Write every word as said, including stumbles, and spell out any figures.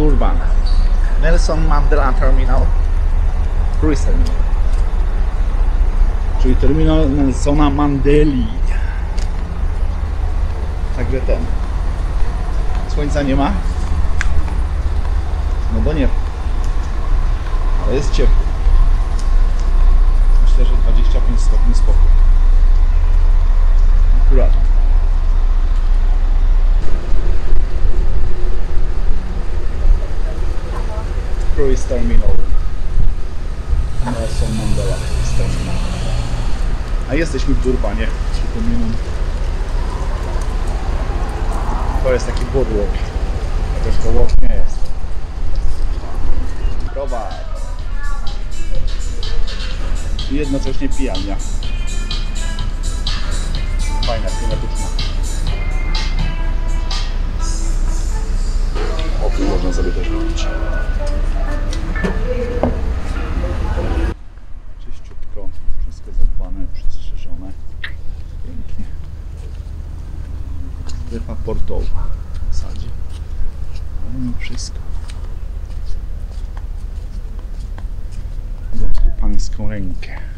Durban. Nelson Mandela Terminal. Cruise Terminal. Czyli terminal Nelsona Mandeli. Także ten. Słońca nie ma. No bo nie. Ale jest ciepło. Myślę, że dwadzieścia pięć stopni spokój. Akurat. Cruise Terminal. Nelson Mandela Cruise Terminal. A jesteśmy w Durbanie. Przypominam. To jest taki boardwalk. Chociaż to walk nie jest. Browar. I jednocześnie pijania. Fajna, klimatyczna. O, tu można sobie też robić. Czyściutko. Wszystko zadbane, przestrzeżone. Pięknie. Strefa portowa w zasadzie. No wszystko. Widać tu pańską rękę.